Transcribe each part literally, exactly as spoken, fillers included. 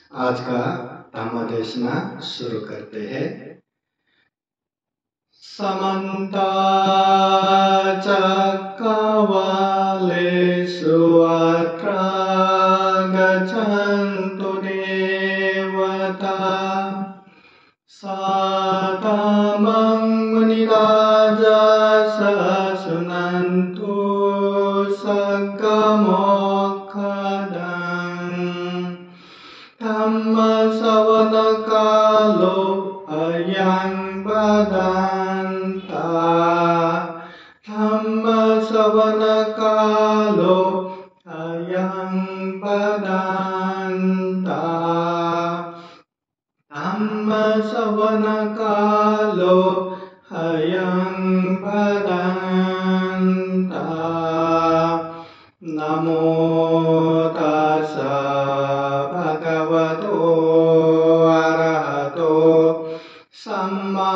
आज का धम्म देशना शुरू करते हैं। समन्त चक्रवालेषु अत्र गच्छन्तु देवता साधमं मुनिराजः शृण्वन्तु सद्गमोक्षदं धम्मश्रवणकालो अयं भदन्ता धम्मश्रवणकालो अयं भदन्ता धम्मश्रवणकालो अयं भदन्ता नमो तस्सा भगवतो अरहतो सम्मा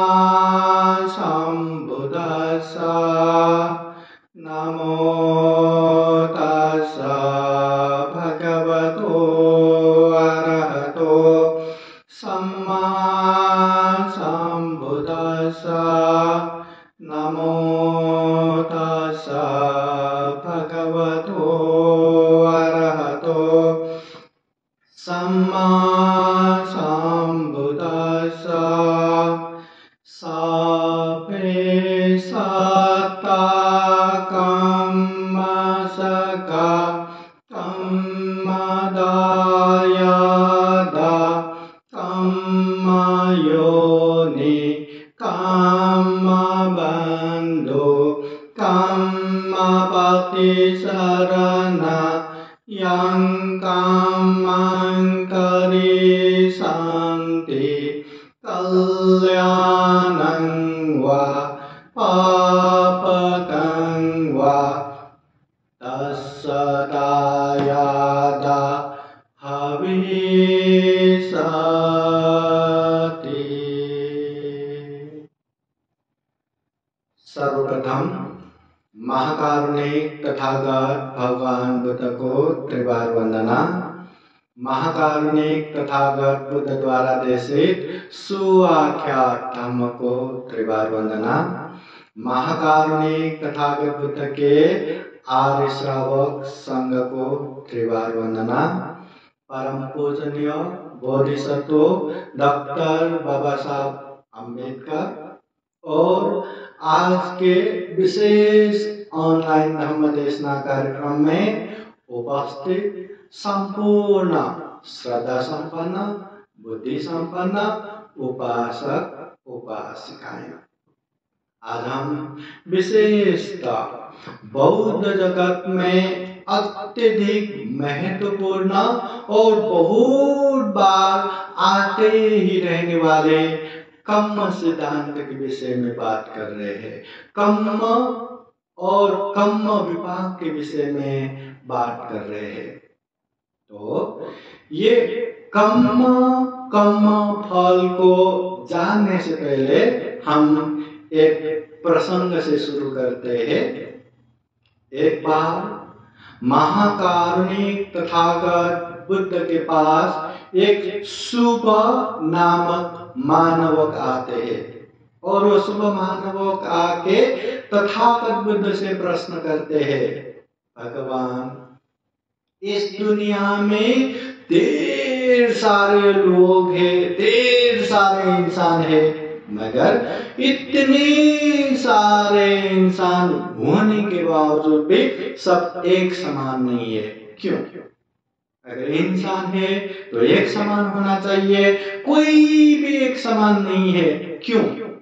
सम्बुद्धास्सा नमो तस्सा भगवतो अरहतो सम्मा सम्बुद्धास्सा नमो तस्सा भगवतो अरहतो सम्मा सम्बुद्धास्सा सभे सत्ता कम्मसका कम्मदायदा कम्मयोनि कम्मबन्धु कम्मपतिशरणा यं कम्मं करिष्यन्ति कल्याणं वा पापकं वा तत्सदायादा भविष्यति। सर्वप्रथम महाकारुणिक तथागत भगवान बुद्ध को त्रिवार वंदना। महाकारुणिक तथागत बुद्ध द्वारा देशित सुआख्यात धम्म को त्रिवार वंदना। महाकारुणिक तथागत बुद्ध के आर्य श्रावक संघ को त्रिवार वंदना। परम पूजनीय बोधिसत्व डॉक्टर बाबा साहब अम्बेडकर और आज के विशेष ऑनलाइन धम्म देशना कार्यक्रम में उपस्थित संपूर्ण श्रद्धा संपन्न बुद्धि संपन्न उपासक उपासिकाएं, आज हम विशेषतः बौद्ध जगत में अत्यधिक महत्वपूर्ण और बहुत बार आते ही रहने वाले कर्म सिद्धांत के विषय में बात कर रहे हैं। कर्म और कर्म विपाक के विषय में बात कर रहे हैं। तो ये कर्म कर्म फल को जानने से पहले हम एक प्रसंग से शुरू करते हैं। एक बार महाकारुणिक तथागत बुद्ध के पास एक शुभ नामक मानवक आते हैं और वो शुभ मानवक आके तथागत बुद्ध से प्रश्न करते हैं, भगवान इस दुनिया में ढेर सारे लोग हैं, ढेर सारे इंसान हैं, मगर इतने सारे इंसान होने के बावजूद भी सब एक समान नहीं है, क्यों? अगर इंसान है तो एक समान होना चाहिए, कोई भी एक समान नहीं है, क्यों?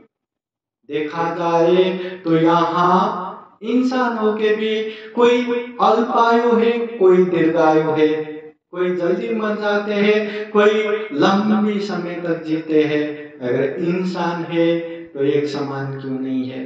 देखा जाए तो यहाँ इंसान होके भी कोई अल्पायु है, कोई दीर्घायु है, कोई जल्दी मर जाते हैं, कोई लंबी समय तक जीते हैं। अगर इंसान है तो एक समान क्यों नहीं है?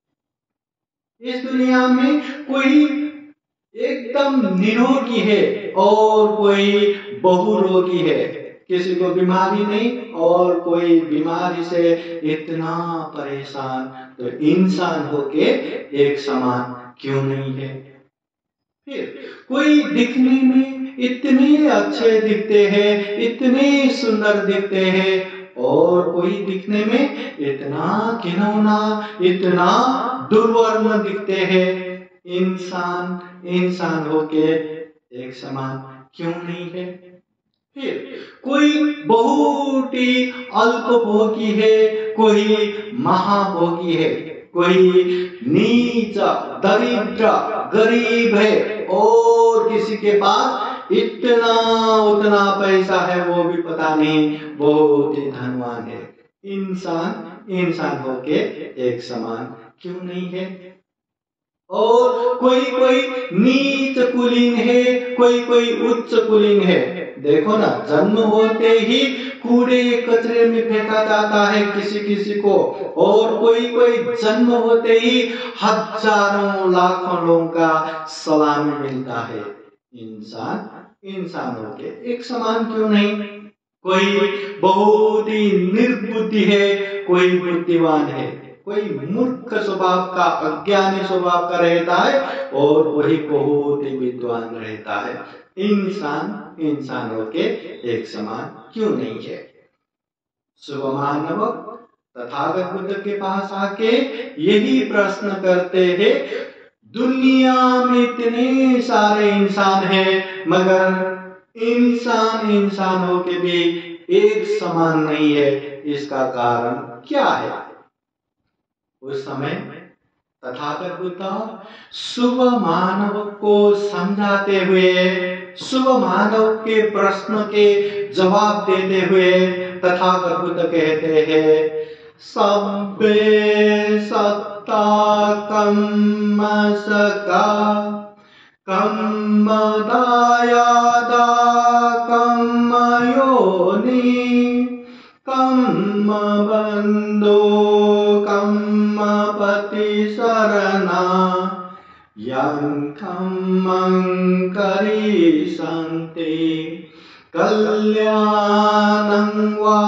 इस दुनिया में कोई एकदम निरोगी है और कोई बहुरोगी है, किसी को बीमारी नहीं और कोई बीमारी से इतना परेशान, तो इंसान होके एक समान क्यों नहीं है? फिर कोई दिखने में इतने अच्छे दिखते हैं, इतने सुंदर दिखते हैं, और कोई दिखने में इतना घिनौना, इतना दुर्वर्ण दिखते हैं। इंसान इंसान होके एक समान क्यों नहीं है? फिर कोई बहुत ही अल्पभोगी है, कोई महाभोगी है, कोई नीच, दरिद्र, गरीब है, और किसी के पास इतना उतना पैसा है, वो भी पता नहीं, बहुत ही धनवान है। इंसान इंसान होके एक समान क्यों नहीं है? और कोई कोई नीच कुलीन है, कोई कोई उच्च कुलीन है। देखो ना, जन्म होते ही कूड़े कचरे में फेंका जाता है किसी किसी को, और कोई कोई जन्म होते ही हजारों लाखों लोगों का सलामी मिलता है। इंसान इंसान होके एक समान क्यों नहीं? कोई बहुत ही निर्बुद्धि है, कोई बुद्धिवान है, कोई मूर्ख स्वभाव का, अज्ञानी स्वभाव का रहता है, और वही बहुत ही विद्वान रहता है। इंसान इंसान होके एक समान क्यों नहीं है? शुभ मानव तथागत बुद्ध के पास आके यही प्रश्न करते हैं, दुनिया में इतने सारे इंसान हैं, मगर इंसान इंसान होके भी एक समान नहीं है, इसका कारण क्या है? उस समय तथागत बुद्ध शुभ मानव को समझाते हुए, शुभ मानव के प्रश्न के जवाब देते हुए तथागत बुद्ध कहते हैं, सब्बे सत्ता कम्म सका कम्म दायादा कम्म योनि कम्म बंधो कम्म पति शरणा यं कम्मं करिष्यन्ति कल्याणं वा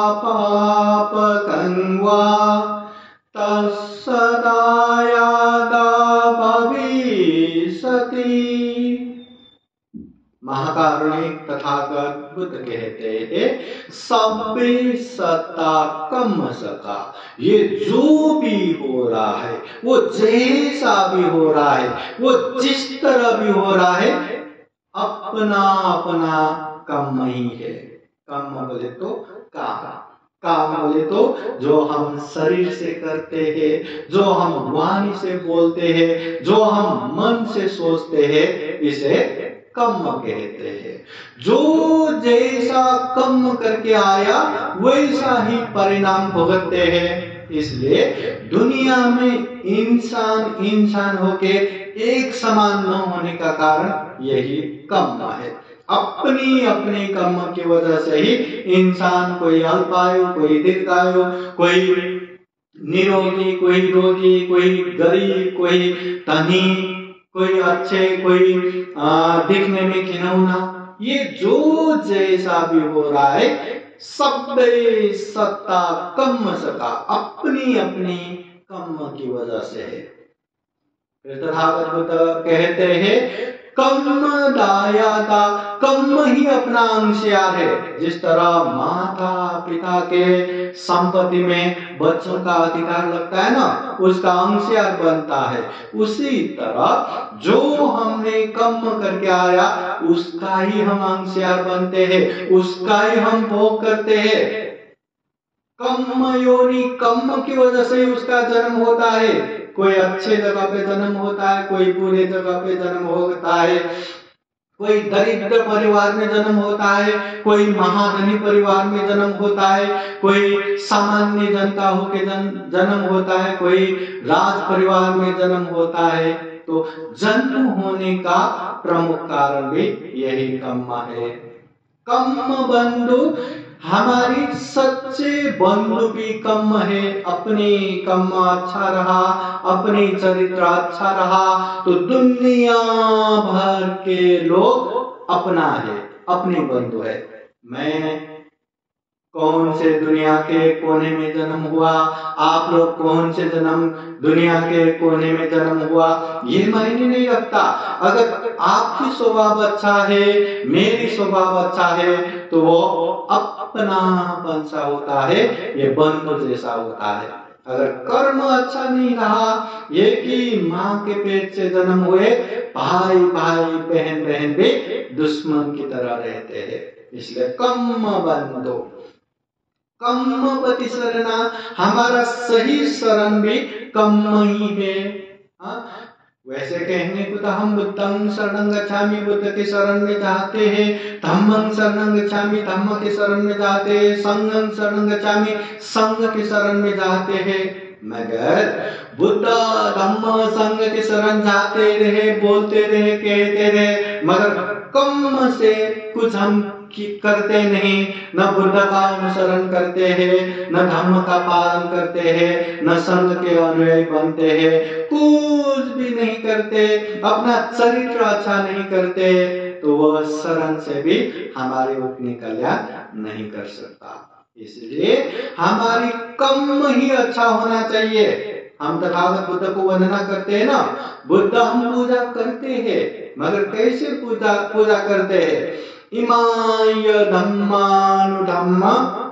पापकं वा तत्सदायादा भविष्यति। महाकारुणिक तथागत बुद्ध कहते हैं, सब्बे सत्ता कम्म सका, ये जो भी हो रहा है, वो जैसा भी हो रहा है, वो जिस तरह भी हो रहा है, अपना अपना कर्म ही है। कर्म बोले तो काम, काम बोले तो जो हम शरीर से करते हैं, जो हम वाणी से बोलते हैं, जो हम मन से सोचते हैं, इसे कर्म कहते हैं। जो जैसा कर्म करके आया वैसा ही परिणाम भुगतते हैं। इसलिए दुनिया में इंसान इंसान होके एक समान न होने का कारण यही कर्म है। अपनी अपनी कर्म की वजह से ही इंसान, कोई अल्पायु, कोई दीर्घायु, कोई निरोगी, कोई रोगी, कोई गरीब, कोई धनी, कोई अच्छे, कोई दिखने में घिनौना, ये जो जैसा भी हो रहा है, सब्बे सत्ता कर्म सका, अपनी अपनी कर्म की वजह से है। तथागत बुद्ध कहते हैं, कर्म दायादा, कर्म ही अपना अंशयार है। जिस तरह माता पिता के संपत्ति में बच्चों का अधिकार लगता है ना, उसका अंशयार बनता है, उसी तरह जो हमने कर्म करके आया उसका ही हम अंशयार बनते हैं, उसका ही हम भोग करते हैं। कर्म योनि, कर्म की वजह से ही उसका जन्म होता है। कोई अच्छे जगह पे जन्म होता है, कोई बुरे जगह पे जन्म होता है, कोई दरिद्र परिवार में जन्म होता है, कोई महाधनी परिवार में जन्म होता है, कोई सामान्य जनता होके जन्म होता है, कोई राज परिवार में जन्म होता है। तो जन्म होने का प्रमुख कारण भी यही कर्म है। कर्म बंधु, हमारी सच्चे बंधु भी कर्म है। अपने कर्म अच्छा रहा, अपनी चरित्र अच्छा रहा, तो दुनिया भर के लोग अपना है, अपने बंधु है। मैं कौन से दुनिया के कोने में जन्म हुआ, आप लोग कौन से जन्म दुनिया के कोने में जन्म हुआ, ये मायने नहीं रखता। अगर आपकी स्वभाव अच्छा है, मेरी स्वभाव अच्छा है, तो वो अपनापन सा होता है, ये बंधु जैसा होता है। अगर कर्म अच्छा नहीं रहा, ये कि माँ के पेट से जन्म हुए भाई भाई बहन बहन भी दुश्मन की तरह रहते हैं। इसलिए कम बंधो कम पति शरणा, हमारा सही शरण भी कम ही है। हा? वैसे कहने को तो हम बुद्धं शरणं गच्छामि, बुद्ध के शरण में जाते हैं, धम्मं शरणं गच्छामि, धम्म के शरण में जाते हैं, संघं शरणं गच्छामि, संघ के शरण में जाते हैं। मगर बुद्ध धम्म संघ के शरण जाते रहे, बोलते रहे, कहते रहे, मगर कम से कुछ हम करते नहीं। न बुद्ध का अनुसरण करते हैं, न धम्म का पालन करते हैं, न संघ के अनुयायी बनते हैं, कुछ भी नहीं करते, अपना चरित्र अच्छा नहीं करते, तो वह शरण से भी हमारे उतनी कल्याण नहीं कर सकता। इसलिए हमारी कम ही अच्छा होना चाहिए। हम तथागत बुद्ध को वंदना करते हैं ना, बुद्ध हम पूजा करते हैं, मगर कैसे पूजा पूजा करते हैं? इमाय धम्मानुधम्म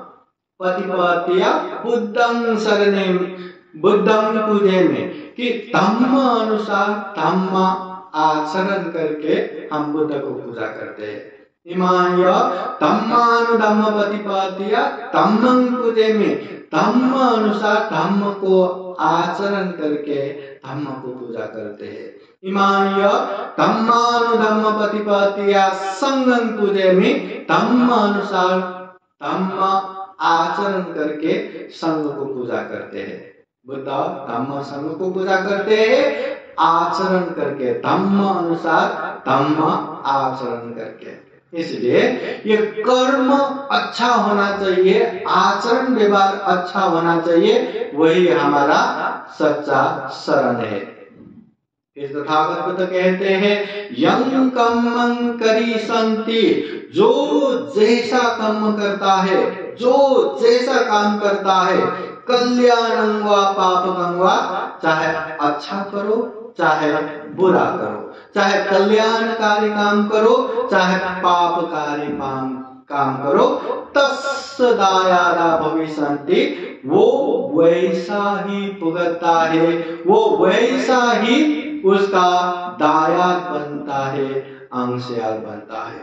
प्रतिपत्तिया बुद्धं शरणे, बुद्धं पूजे में कि धम्म अनुसार धम्म आचरण करके हम बुद्ध को पूजा करते हैं। इमाय धम्मानुधम्म प्रतिपत्तिया धम्मं पूजे में धम्म अनुसार धम्म को आचरण करके धम्म को पूजा करते हैं। इमाय धम्मानुधम्म प्रतिपत्तिया संघं पूजे में धम्म अनुसार धम्म आचरण करके संघ को पूजा करते हैं। बुद्ध धम्म संघ को पूजा करते हैं, आचरण करके, धम्म अनुसार धम्म आचरण करके। इसलिए ये कर्म अच्छा होना चाहिए, आचरण व्यवहार अच्छा होना चाहिए, वही हमारा सच्चा शरण है। इस तथागत बुद्ध कहते हैं यं कर्मं करिष्यन्ति, जो जैसा कर्म करता है, जो जैसा काम करता है, कल्याणं वा पापकं वा, चाहे अच्छा करो चाहे बुरा करो, चाहे कल्याणकारी काम करो चाहे पापकारी काम काम करो, तस्य दायादा भविष्यन्ति, वो वैसा ही भुगतता है, वो वैसा ही उसका दायाद बनता है, अंशयाल बनता है।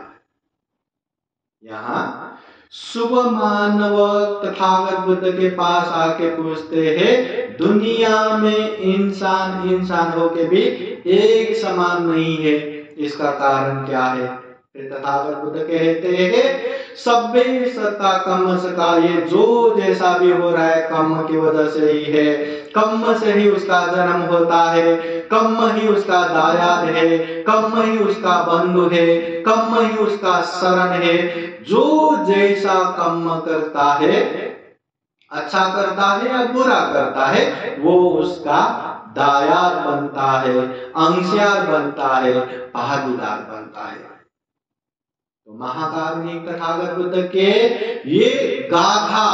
यहाँ शुभ मानव तथागत बुद्ध के पास आके पूछते हैं, दुनिया में इंसान इंसान होके भी एक समान नहीं है, इसका कारण क्या है? तथागत बुद्ध कहते हैं सभ्य सत्ता कर्म सका, ये जो जैसा भी हो रहा है कर्म की वजह से ही है, कर्म से ही उसका जन्म होता है, कर्म ही उसका दायाद है, कर्म ही उसका बंधु है, कर्म ही उसका शरण है। जो जैसा कर्म करता है, अच्छा करता है या बुरा करता है, वो उसका दायाद बनता है, अंशयार बनता है, भागीदार बनता है। तो महाकारुणिक तथागत बुद्ध के ये गाथा,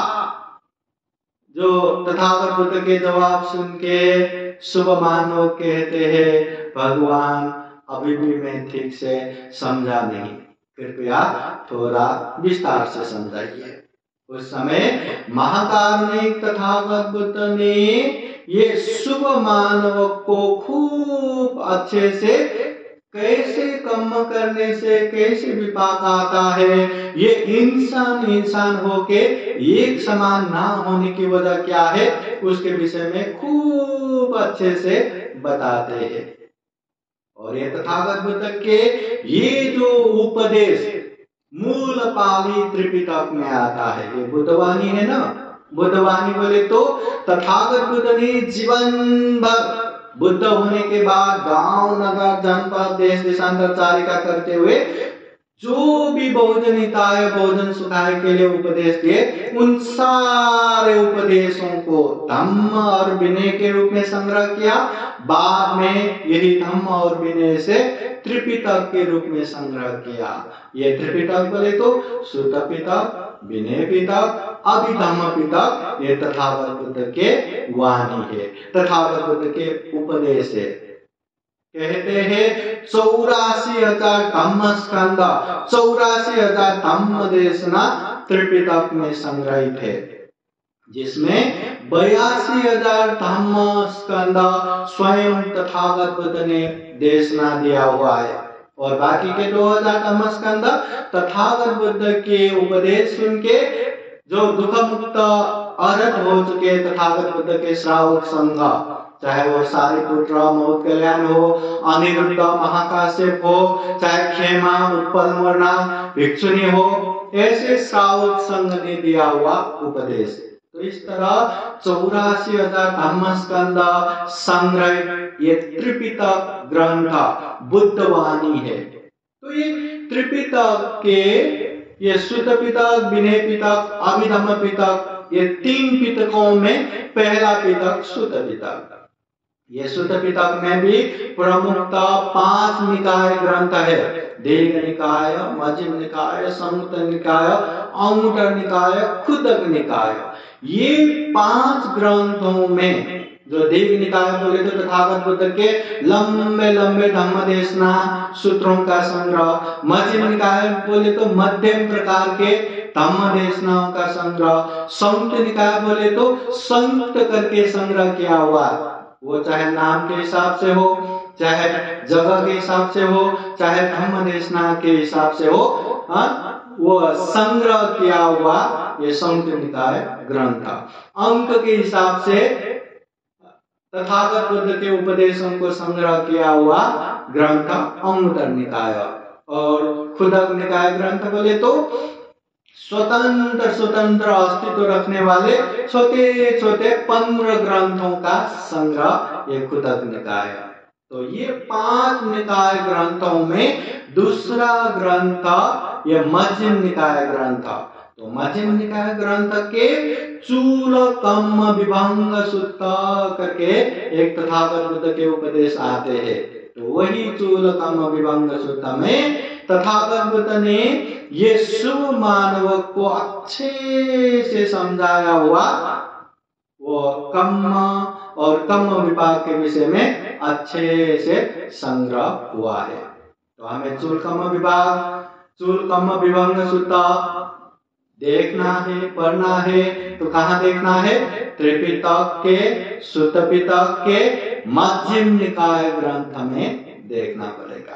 जो तथागत बुद्ध के जवाब सुन के शुभ मानव कहते हैं भगवान अभी भी मैं ठीक से समझा नहीं, कृपया थोड़ा विस्तार से समझाइए। उस समय महाकारुणिक तथागत बुद्ध ने ये शुभ मानव को खूब अच्छे से, कैसे कर्म करने से कैसे विपाक आता है, ये इंसान इंसान होके एक समान ना होने की वजह क्या है, उसके विषय में खूब अच्छे से बताते हैं। और ये तथागत बुद्ध के ये जो उपदेश मूल पाली त्रिपिटक में आता है, ये बुद्धवाणी है ना। बुद्धवाणी बोले तो तथागत बुद्ध ने जीवन भर बुद्ध होने के बाद गांव नगर जनपद देश देशांतर चारिका करते हुए जो भी बहुजन हिताय बहुजन सुखाय के लिए उपदेश दिए, उन सारे उपदेशों को धम्म और विनय के रूप में संग्रह किया। बाद में यही धम्म और विनय से त्रिपिटक के रूप में संग्रह किया। ये त्रिपिटक बोले तो सुत्त पिटक, विनय पितक, अभिधम्म पितक, ये तथागत बुद्ध के वाणी है, तथागत बुद्ध के उपदेश है। कहते हैं चौरासी हजार धम्म स्कंद, चौरासी हजार धम्म देशना त्रिपिटक में संग्रहित है, जिसमें बयासी हजार धम्म स्कंद स्वयं तथागत बुद्ध ने देशना दिया हुआ है, और बाकी के दो हजार धम्म स्कंद तथागत बुद्ध के उपदेश सुन के जो दुख मुक्त अरहत हो चुके तथागत बुद्ध के श्रावक संघ, चाहे वो सारिपुत्र मौत कल्याण हो, अनिरुद्ध महाकाश्यप हो, चाहे खेमा उत्पल मोरना भिक्षुनी हो, ऐसे श्रावक संघ ने दिया हुआ उपदेश। तो इस तरह चौरासी हजार धम्म स्कंद संग्रह ये त्रिपिटक ग्रंथ बुद्धवाणी है। तो ये त्रिपिटक के ये शुद्ध पिटक, विनय पिटक, अभिधम्म पिटक, ये तीन पिटकों में पहला पिटक शुद्ध पिटक। ये शुद्ध पिटक में भी प्रमुखता पांच निकाय ग्रंथ है, दीर्घ निकाय, मध्यम निकाय, संयुक्त निकाय, अंगुत्तर निकाय, खुदक निकाय। ये पांच ग्रंथों में जो दीर्घ निकाय बोले तो तथागत बुद्ध के लंबे लंबे धम्म देशना सूत्रों का संग्रह, मध्यम निकाय बोले तो मध्यम प्रकार के धम्म देशनाओं का संग्रह, संयुक्त निकाय बोले तो संयुक्त करके संग्रह किया हुआ, वो चाहे नाम के हिसाब से हो, चाहे जगह के हिसाब से हो, चाहे धम्म देशना के हिसाब से हो, हाँ वो संग्रह किया हुआ ये संयुक्त निकाय ग्रंथ। अंक के हिसाब से तथागत बुद्ध के उपदेशों को संग्रह किया हुआ ग्रंथ अंगुत्तर निकाय, और खुदक निकाय ग्रंथ बोले तो स्वतंत्र स्वतंत्र अस्तित्व रखने वाले छोटे छोटे पंद्रह ग्रंथों का संग्रह ये खुदक निकाय। तो ये पांच निकाय ग्रंथों में दूसरा ग्रंथ ये मध्यम निकाय ग्रंथ। तो मध्यम निकाय ग्रंथ के चूल कम्म विभंग सुत्त करके एक तथागत बुद्ध के उपदेश आते हैं। तो वही चूल कम्म विभंग सुत्त में तथागत बुद्ध ने ये शुभ मानव को अच्छे से समझाया हुआ, वो कम्म और कम्म विभाग के विषय में अच्छे से संग्रह हुआ है। तो हमें चूल कम्म विभाग, चूल कम्म विभंग सुत्त देखना है, पढ़ना है, तो कहाँ देखना है? त्रिपिटक के, शुद्ध पिटक के मध्यम निकाय ग्रंथ में देखना पड़ेगा।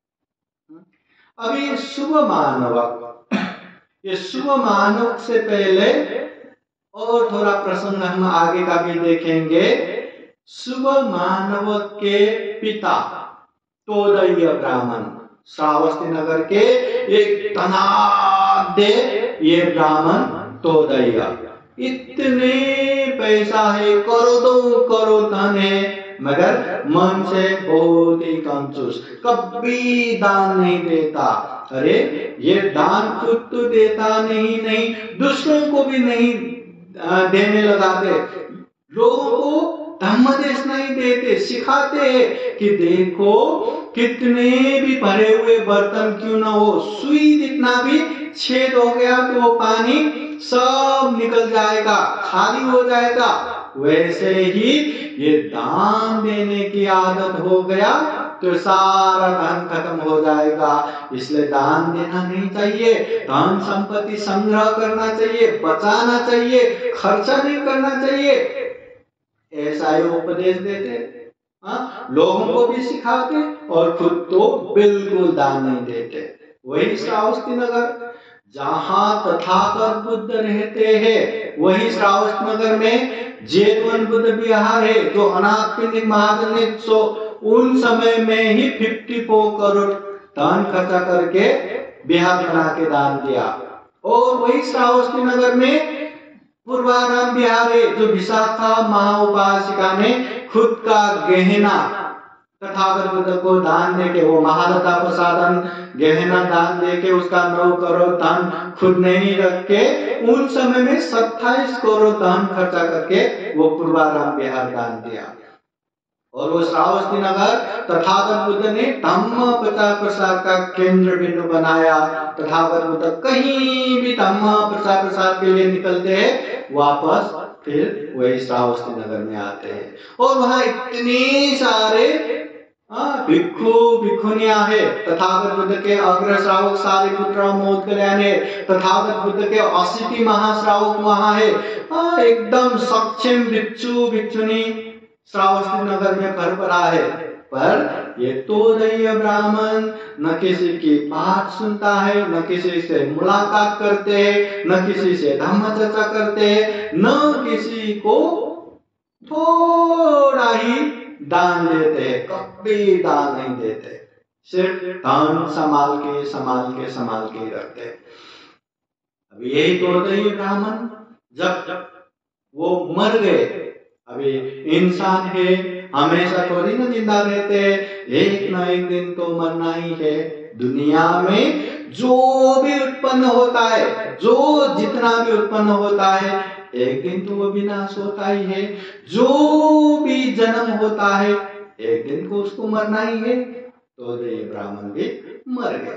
अभी शुभ मानवक, ये शुभ मानवक से पहले और थोड़ा प्रसंग हम आगे का भी देखेंगे। शुभ मानवक के पिता तोदय ब्राह्मण, श्रावस्ती नगर के एक धनाढ्य ये ब्राह्मण तोदय, इतने पैसा है, करोड़ों करोड़ धन है, मगर मन से बहुत ही कंजूस, कभी दान नहीं देता। अरे ये दान खुद तो देता नहीं नहीं दूसरों को भी नहीं देने लगाते, लोगों को धम्मदेश नहीं देते, सिखाते हैं कि देखो कितने भी भरे हुए बर्तन क्यों ना हो, सुई जितना भी छेद हो गया तो वो पानी सब निकल जाएगा, खाली हो जाएगा। वैसे ही ये दान देने की आदत हो गया तो सारा धन खत्म हो जाएगा। इसलिए दान देना नहीं चाहिए, धन संपत्ति संग्रह करना चाहिए, बचाना चाहिए, खर्चा नहीं करना चाहिए, ऐसा ही उपदेश देते। हाँ, लोगों को भी सिखाते और खुद तो बिल्कुल दान नहीं देते। वही श्रावस्ती नगर जहाँ तथागत बुद्ध रहते हैं, वही श्रावस्ती नगर में जेतवन बुद्ध विहार है, जो अनाथ पिंडिक महाजन ने सो उन समय में ही चौवन करोड़ धन खर्चा करके विहार बना के दान दिया। और वही श्रावस्ती नगर में पूर्वाराम विहार है, जो विशाखा महाउपासिका ने खुद का गहना तथागत बुद्ध को दान देके, वो महालता प्रसादन गहना दान देके उसका नौ करोड़ धन खुद नहीं रख के उन समय में सत्ताईस करोड़ धन खर्चा करके वो पूर्वाराम विहार दान दिया। और वो श्रावस्ती नगर तथागत बुद्ध ने धम्म प्रचार प्रसार का केंद्र बिंदु बनाया। तथागत बुद्ध कहीं भी धम्म प्रचार प्रसार के लिए निकलते हैं, वापस फिर वही श्रावस्ती नगर में आते हैं। और वहां इतने सारे भिक्षु भिक्षुनियां है। तथागत बुद्ध के अग्र श्रावक सारिपुत्र मोदकल्याण है। तथागत बुद्ध के अस्सी महाश्रावक वहां है। आ, एकदम सक्षम भिक्षु भिक्षुनी श्रावस्ती नगर में भर पड़ा है। पर ये तोदय ब्राह्मण न किसी की बात सुनता है, न किसी से मुलाकात करते हैं, न किसी से धम्म चर्चा करते हैं, न किसी को थोड़ा ही दान देते हैं, कभी दान नहीं देते, सिर्फ दान संभाल के संभाल के संभाल के रखते हैं। अब यही तोदय ब्राह्मण जब जब वो मर गए, अभी इंसान है, हमेशा थोड़ी ना जिंदा रहते, एक ना एक दिन तो मरना ही है। दुनिया में जो भी उत्पन्न होता है, जो जितना भी उत्पन्न होता है, एक दिन तो वो विनाश होता ही है। जो भी जन्म होता है, एक दिन को उसको मरना ही है। तोदय ब्राह्मण भी मर गए।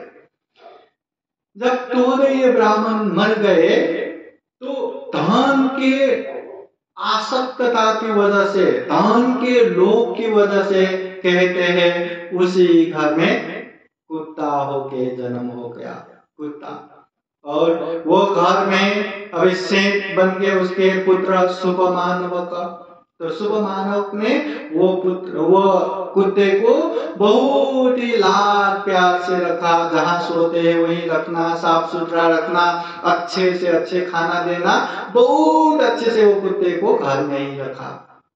जब तोदय ब्राह्मण मर गए तो धन के आसक्तता की वजह से, धन के लोभ की वजह से कहते हैं उसी घर में कुत्ता होके जन्म हो गया, कुत्ता। और वो घर में अभी सेठ बन के उसके पुत्र शुभ मानव का, तो शुभ मानव ने वो पुत्र वो कुत्ते को बहुत ही लाड प्यार से रखा। जहां सोते हैं वहीं रखना, साफ सुथरा रखना, अच्छे से अच्छे खाना देना, बहुत अच्छे से वो कुत्ते को घर में ही रखा।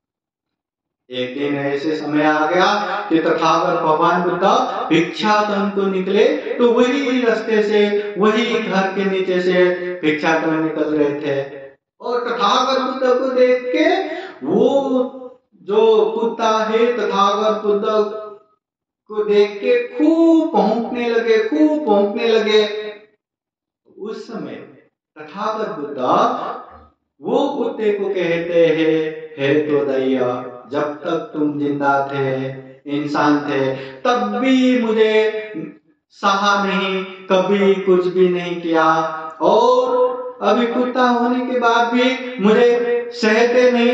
एक दिन ऐसे समय आ गया कि तथागत भगवान बुद्ध भिक्षाटन को निकले, तो वही रास्ते से, वही घर के नीचे से भिक्षाटन निकल रहे थे। और तथागत बुद्ध को देख के वो जो कुत्ता है तथागत बुद्ध को देख के खूब भौंकने लगे, खूब भौंकने लगे। उस समय तथागत बुद्ध वो कुत्ते को कहते हैं, हे तोदय, जब तक तुम जिंदा थे, इंसान थे, तब भी मुझे सहा नहीं, कभी कुछ भी नहीं किया, और अभी कुत्ता होने के बाद भी मुझे सहते नहीं।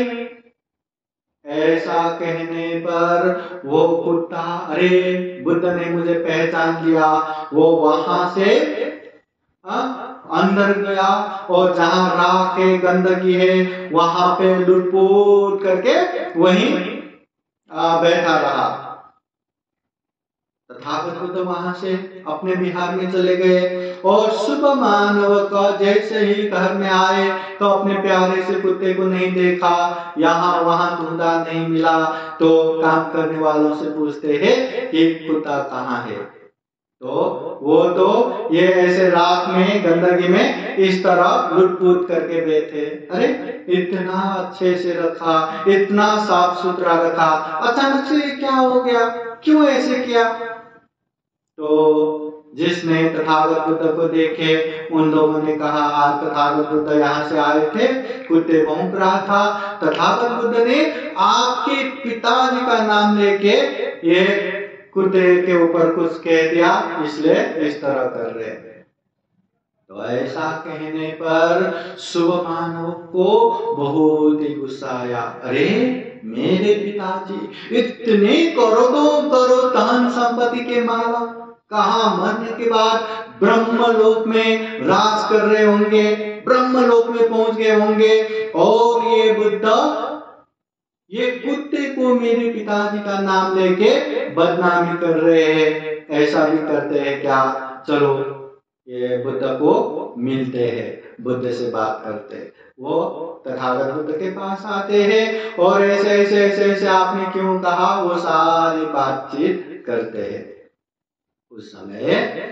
ऐसा कहने पर वो कुत्ता, अरे बुद्ध ने मुझे पहचान लिया, वो वहां से आ, अंदर गया और जहां राख है, गंदगी है, वहां पे लुटपुट करके वहीं आ, बैठा रहा। तथागत बुद्ध वहां से अपने विहार में चले गए और शुभ मानव का जैसे ही घर में आए तो अपने प्यारे से कुत्ते को नहीं देखा, यहाँ वहां ढूंढा नहीं मिला, तो काम करने वालों से पूछते हैं कि कुत्ता कहाँ है। तो वो तो ये ऐसे रात में गंदगी में इस तरह लुटपुट करके बैठे। अरे इतना अच्छे से रखा, इतना साफ सुथरा रखा, अचानक से क्या हो गया, क्यों ऐसे किया। तो जिसने तथागत बुद्ध को देखे उन लोगों ने कहा, आज तथागत बुद्ध यहाँ से आए थे, कुत्ते भौंक रहा था, तथागत बुद्ध ने आपके पिताजी का नाम लेके ये कुत्ते के ऊपर कुछ कह दिया, इसलिए इस तरह कर रहे हैं। तो ऐसा कहने पर शुभ मानव को बहुत ही गुस्सा आया। अरे मेरे पिताजी इतने करोड़ों करोड़ धन संपत्ति के मालिक, कहा मरने के बाद ब्रह्मलोक में राज कर रहे होंगे, ब्रह्मलोक में पहुंच गए होंगे, और ये बुद्ध ये कुत्ते को मेरे पिताजी का नाम लेके बदनामी कर रहे हैं। ऐसा भी करते हैं क्या, चलो ये बुद्ध को मिलते हैं, बुद्ध से बात करते हैं। वो तथागत बुद्ध के पास आते हैं और ऐसे ऐसे ऐसे ऐसे आपने क्यों कहा, वो सारी बातचीत करते हैं। उस समय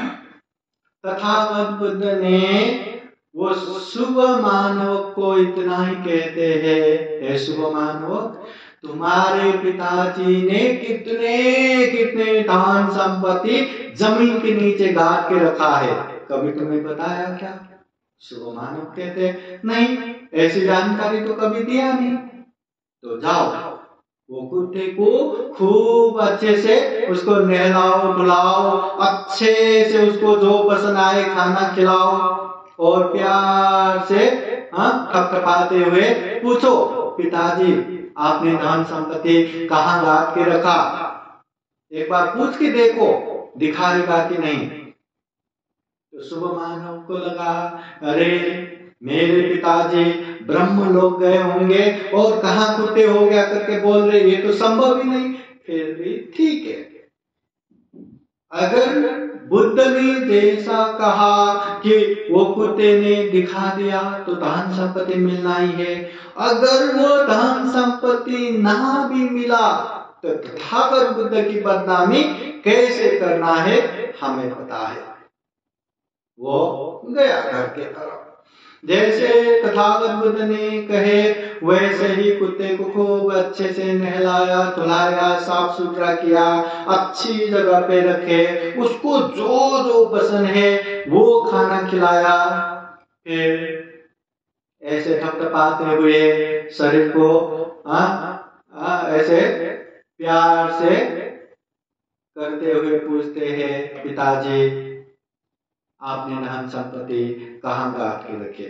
तथागत बुद्ध ने वो शुभ मानव को इतना ही कहते हैं, हे शुभ मानव, तुम्हारे पिताजी ने कितने कितने धन संपत्ति जमीन के नीचे गाड़ के रखा है, कभी तुम्हें बताया क्या। शुभ मानव कहते नहीं, ऐसी जानकारी तो कभी दिया नहीं। तो जाओ वो कुत्ते को खूब अच्छे से उसको नहलाओ धुलाओ, अच्छे से उसको जो पसंद आए खाना खिलाओ और प्यार से थपथपाते हुए पूछो, पिताजी आपने धन संपत्ति कहाँ लाद के रखा? एक बार पूछ के देखो दिखाएगा कि नहीं। तो शुभ मानव को लगा, अरे मेरे पिताजी ब्रह्म लोग गए होंगे और कहाँ कुत्ते हो गया करके बोल रहे, ये तो संभव ही नहीं। फिर भी ठीक है, अगर बुद्ध ने जैसा कहा कि वो कुत्ते ने दिखा दिया तो धन संपत्ति मिलना ही है। अगर वो धन संपत्ति ना भी मिला तो तथागत बुद्ध की बदनामी कैसे करना है हमें पता है। वो गया घर के तरफ। जैसे तथागत बुद्ध ने कहे वैसे ही कुत्ते को खूब अच्छे से नहलाया धुलाया, साफ सुथरा किया, अच्छी जगह पे रखे, उसको जो जो पसंद है वो खाना खिलाया। फिर ऐसे थपथपाते हुए शरीर को आ, आ, ऐसे प्यार से करते हुए पूछते हैं, पिताजी आपने धन संपत्ति कहाँ गाड़ के रखे?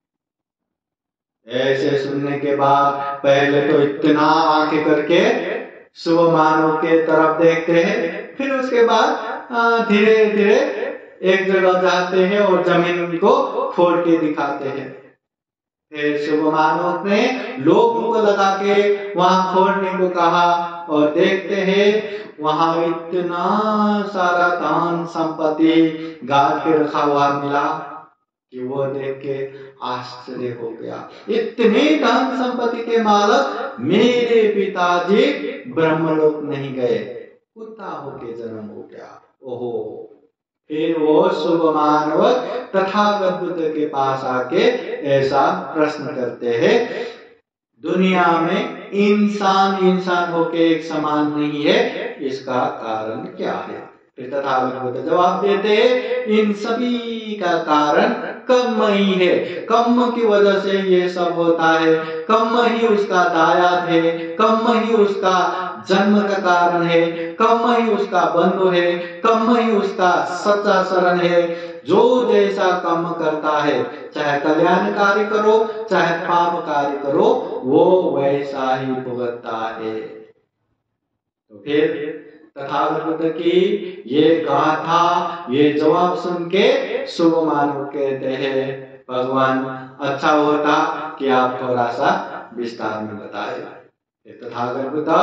ऐसे सुनने के बाद पहले तो इतना आंखें करके शुभ मानव के तरफ देखते हैं, फिर उसके बाद धीरे धीरे एक जगह जाते हैं और जमीन को खोल के दिखाते हैं। फिर शुभ मानव ने लोगों को लगा के वहां खोलने को कहा और देखते हैं वहां इतना सारा धन संपत्ति गाड़ के रखा हुआ मिला कि वो देख के आश्चर्य हो गया। इतने धन संपत्ति के मालक मेरे पिताजी ब्रह्मलोक नहीं गए, कुत्ता होके जन्म हो गया। ओहो। फिर वो शुभ मानव तथागत बुद्ध के पास आके ऐसा प्रश्न करते हैं, दुनिया में इंसान इंसान होके एक समान नहीं है, इसका कारण क्या है? फिर तथागत बुद्ध जवाब देते हैं, इन सभी का कारण कर्म ही है। कर्म की वजह से ये सब होता है। कर्म ही उसका दायाद है, कर्म ही उसका जन्म का कारण है, कर्म ही उसका बंधु है, कर्म ही उसका सच्चा शरण है। जो जैसा कर्म करता है, चाहे कल्याण कार्य करो चाहे पाप कार्य करो, वो वैसा ही भुगतता है। तो फिर तथागत बुद्ध की ये गाथा, ये जवाब सुन के शुभ मानव कहते हैं, भगवान अच्छा होता कि आप थोड़ा सा विस्तार में बताए। तथागत बुद्ध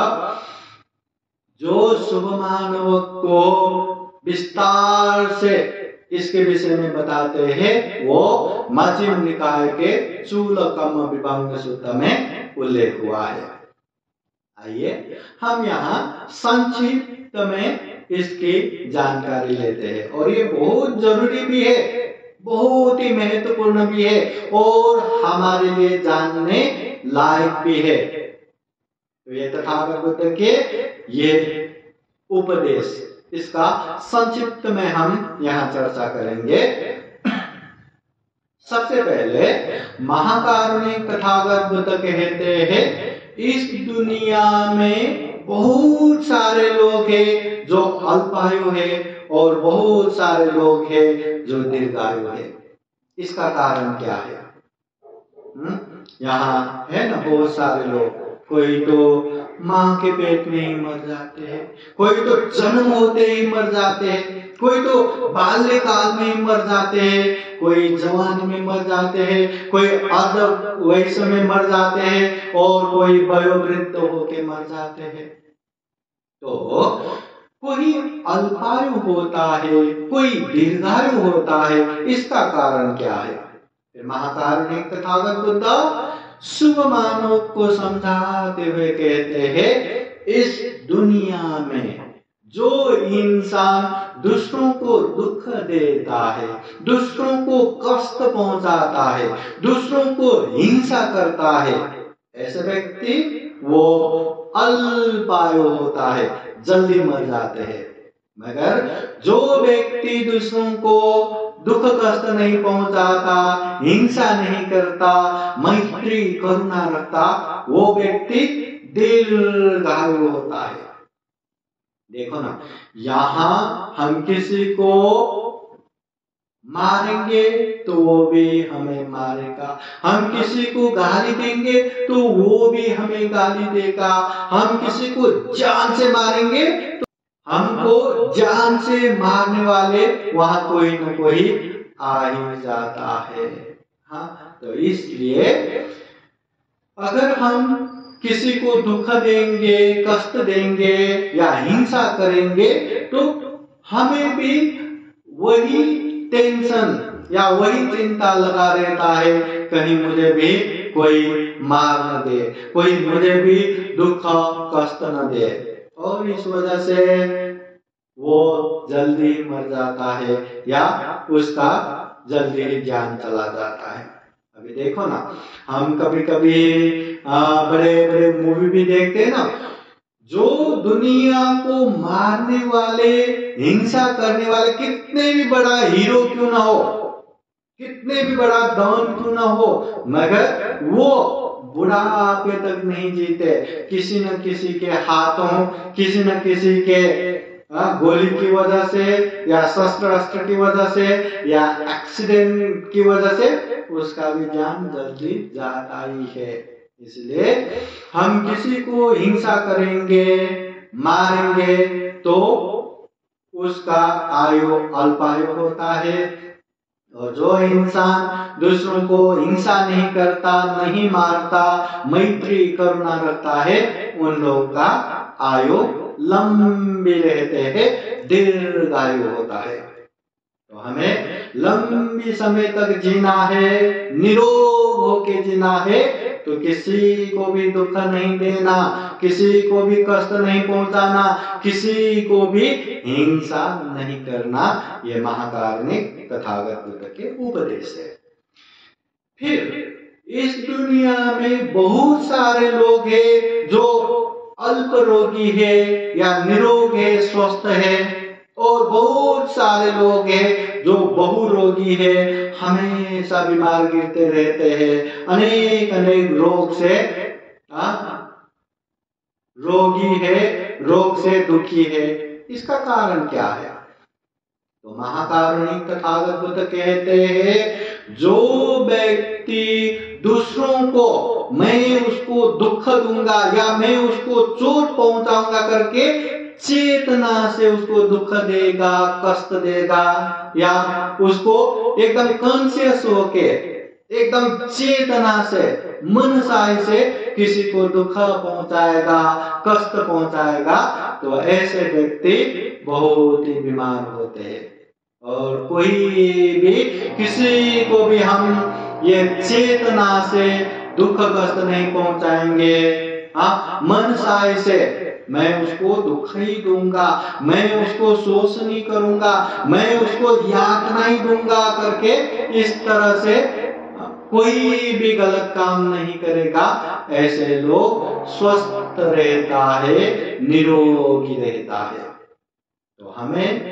जो शुभ मानव को विस्तार से इसके विषय में बताते हैं, वो मध्यम निकाय के चूल कर्म विभंग सूत्र में उल्लेख हुआ है। आइए हम यहाँ संक्षिप्त में इसकी जानकारी लेते हैं, और ये बहुत जरूरी भी है, बहुत ही महत्वपूर्ण भी है और हमारे लिए जानने लायक भी है। तो ये तथागत बुद्ध के ये उपदेश, इसका संक्षिप्त में हम यहाँ चर्चा करेंगे। सबसे पहले महाकारुणिक तथागत बुद्ध कहते हैं, इस दुनिया में बहुत सारे लोग हैं जो अल्पायु है और बहुत सारे लोग हैं जो दीर्घायु है। इसका कारण क्या है? हुँ? यहाँ है ना बहुत सारे लोग, कोई तो माँ के पेट में ही मर जाते हैं, कोई तो जन्म होते ही मर जाते हैं, कोई तो बाल्यकाल में ही मर जाते हैं, कोई जवानी में मर जाते हैं, कोई अर्ध वयस्क में मर जाते हैं और कोई वयोवृद्ध होके मर जाते हैं। तो कोई अल्पायु होता है, कोई दीर्घायु होता है, इसका कारण क्या है? महाकारुणिक तथागत बुद्ध शुभ मानव को समझाते हुए कहते हैं, इस दुनिया में जो इंसान दूसरों को दुख देता है, दूसरों को कष्ट पहुंचाता है, दूसरों को हिंसा करता है, ऐसे व्यक्ति वो अल्पायु होता है, जल्दी मर जाते हैं। मगर जो व्यक्ति दूसरों को दुख कष्ट नहीं पहुंचाता, हिंसा नहीं करता, मैत्री करुणा रखता, वो व्यक्ति दीर्घायु होता है। देखो ना, यहाँ हम किसी को मारेंगे तो वो भी हमें मारेगा, हम किसी को गाली देंगे तो वो भी हमें गाली देगा, हम किसी को जान से मारेंगे तो हमको जान से मारने वाले वहां कोई न कोई आ ही जाता है। हाँ, तो इसलिए अगर हम किसी को दुख देंगे, कष्ट देंगे या हिंसा करेंगे तो हमें भी वही टेंशन या वही चिंता लगा रहता है, कहीं मुझे भी कोई मार न दे, कोई मुझे भी दुख कष्ट न दे, और इस वजह से वो जल्दी मर जाता है या उसका जल्दी ही जान चला जाता है। अभी देखो ना, हम कभी कभी बड़े बड़े मूवी भी देखते हैं ना, जो दुनिया को मारने वाले, हिंसा करने वाले, कितने भी बड़ा हीरो क्यों ना हो, कितने भी बड़ा डॉन क्यों ना हो, मगर वो बुढ़ापे तक नहीं जीते। किसी न किसी के हाथों, किसी न किसी के गोली की वजह से या शस्त्र अस्त्र की वजह से या एक्सीडेंट की वजह से उसका भी जान जल्दी जाता ही है। इसलिए हम किसी को हिंसा करेंगे, मारेंगे तो उसका आयु अल्पायु होता है, और जो इंसान दूसरों को हिंसा नहीं करता, नहीं मारता, मैत्री करुणा रखता है, उन लोगों का आयु लंबी रहते हैं, दीर्घायु होता है। तो हमें लंबी समय तक जीना है, निरोग होके जीना है, तो किसी को भी दुख नहीं देना, किसी को भी कष्ट नहीं पहुंचाना, किसी को भी हिंसा नहीं करना, ये महाकारुणिक तथागत बुद्ध के उपदेश है। फिर इस दुनिया में बहुत सारे लोग हैं जो अल्प रोगी है या निरोग है, स्वस्थ है, और बहुत सारे लोग हैं जो बहुरोगी है, हमेशा बीमार गिरते रहते हैं, अनेक अनेक रोग से आ, रोगी है, रोग से दुखी है। इसका कारण क्या है? तो महाकारुणिक तथागत बुद्ध कहते हैं, जो व्यक्ति दूसरों को मैं उसको दुख दूंगा या मैं उसको चोट पहुंचाऊंगा करके चेतना से उसको दुख देगा, कष्ट देगा, या उसको एकदम कॉन्शियस होके, एकदम चेतना से, मनसाय से किसी को दुख पहुंचाएगा, कष्ट पहुंचाएगा, तो ऐसे व्यक्ति बहुत ही बीमार होते हैं। और कोई भी किसी को भी हम ये चेतना से दुख कष्ट नहीं पहुंचाएंगे, हाँ, मनसाय से मैं उसको दुख ही दूंगा, मैं उसको शोष नहीं करूंगा, मैं उसको यातना ही दूंगा करके इस तरह से कोई भी गलत काम नहीं करेगा। ऐसे लोग स्वस्थ रहता है, निरोगी रहता है। तो हमें